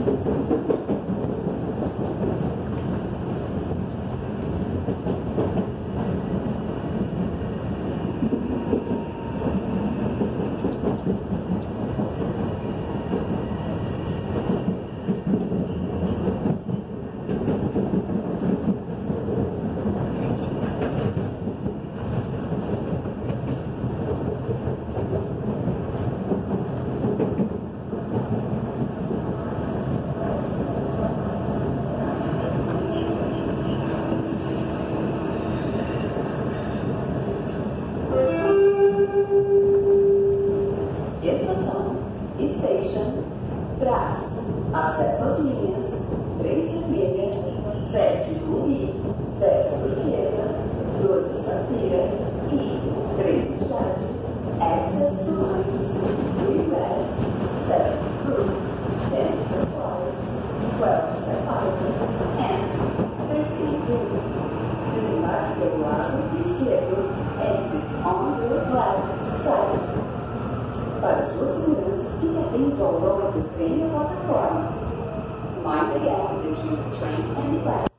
Estação, Station, Brás, acesso às linhas 3 vermelha, 7 rubi, 10 turquesa, 12 safira e 13 jade, access to lines 3 red, 7 blue, 10 turquoise, 12 sapphire, and 13 jade. Desembarque pelo lado esquerdo, exit on the left side. Para sua segurança, fique atento ao vão do trem e à plataforma. Mind the gap between the train and the platform.